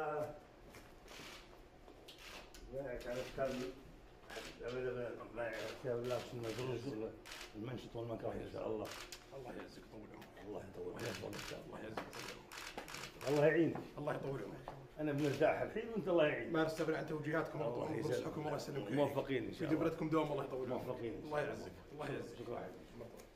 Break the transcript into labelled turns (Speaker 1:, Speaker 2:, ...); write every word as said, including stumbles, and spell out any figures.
Speaker 1: الله. وياك على الكلب. ابدا ابدا يا الله سنة الرزق المنشط والمكره ان شاء الله.
Speaker 2: الله يعزك طول عمرك.
Speaker 1: الله يطول عمرك ان شاء الله.
Speaker 2: الله يعزك طول عمرك.
Speaker 1: الله يعينك.
Speaker 2: الله يطول عمرك.
Speaker 1: انا بنرتاح الحين وانت الله يعينك.
Speaker 2: ما نستغني عن توجيهاتكم ونصحكم الله يسلمك.
Speaker 1: موفقين ان شاء الله.
Speaker 2: في جبرتكم دوام الله يطول عمرك.
Speaker 1: موفقين.
Speaker 2: الله يعزك. الله يعزك.
Speaker 1: شكرا.